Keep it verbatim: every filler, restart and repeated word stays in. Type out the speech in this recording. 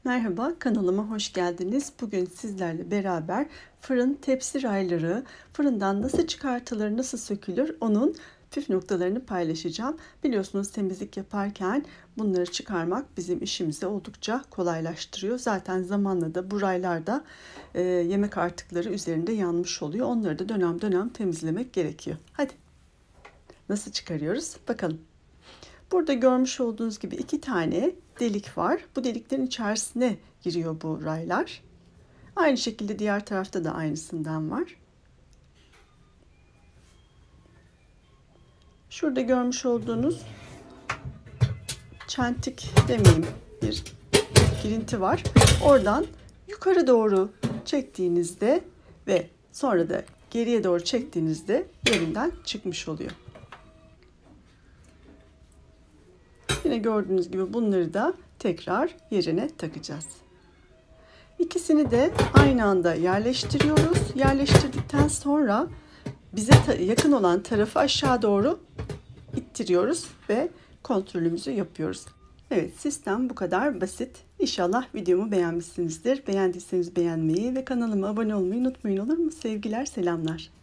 Merhaba, kanalıma hoş geldiniz. Bugün sizlerle beraber fırın tepsi rayları fırından nasıl çıkartılır, nasıl sökülür onun püf noktalarını paylaşacağım. Biliyorsunuz temizlik yaparken bunları çıkarmak bizim işimizi oldukça kolaylaştırıyor. Zaten zamanla da bu raylarda e, yemek artıkları üzerinde yanmış oluyor. Onları da dönem dönem temizlemek gerekiyor. Hadi nasıl çıkarıyoruz bakalım. Burada görmüş olduğunuz gibi iki tane delik var. Bu deliklerin içerisine giriyor bu raylar. Aynı şekilde diğer tarafta da aynısından var. Şurada görmüş olduğunuz çentik demeyeyim bir girinti var. Oradan yukarı doğru çektiğinizde ve sonra da geriye doğru çektiğinizde yerinden çıkmış oluyor. Yine gördüğünüz gibi bunları da tekrar yerine takacağız. İkisini de aynı anda yerleştiriyoruz. Yerleştirdikten sonra bize yakın olan tarafı aşağı doğru ittiriyoruz ve kontrolümüzü yapıyoruz. Evet, sistem bu kadar basit. İnşallah videomu beğenmişsinizdir. Beğendiyseniz beğenmeyi ve kanalıma abone olmayı unutmayın, olur mu? Sevgiler, selamlar.